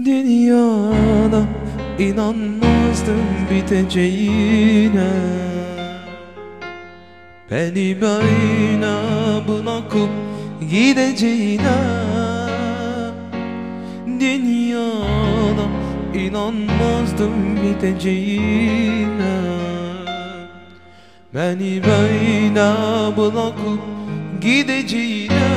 Dünyada inanmazdım biteceğine, beni böyle bırakıp gideceğine. Dünyada inanmazdım biteceğine, beni böyle bırakıp gideceğine.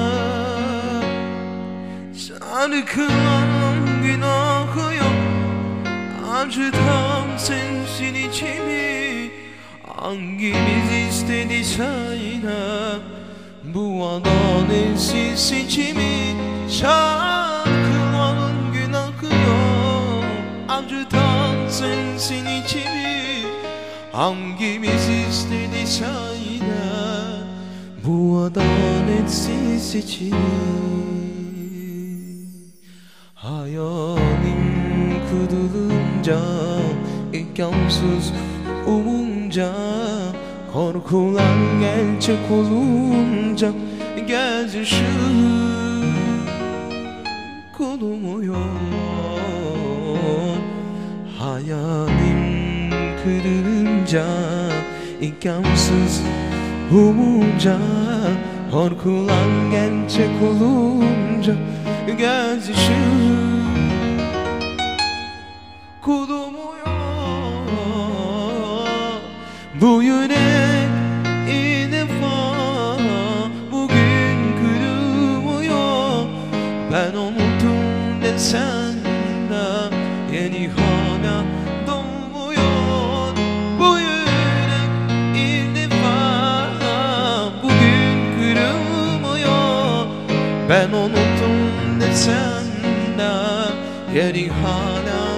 Şarkıların günahı yok, acıtan sensin içimi. Hangimiz istedi söyle bu adaletsiz seçimi? Şarkıların günahı yok, acıtan sensin içimi. Hangimiz istedi söyle bu adaletsiz seçimi? Hayalim kırılınca, imkansız umunca, korkular gerçek olunca, gözyaşı kulumuyor. Hayalim kırılınca, imkansız umunca, korkular gerçek olunca, gözyaşı kulumuyor. Bu yürek ilk defa bugün kırılmıyor. Ben unuttum desem de yeni hala doğmuyor. Bu yürek ilk defa bugün kırılmıyor. Ben unuttum desem de yeri hala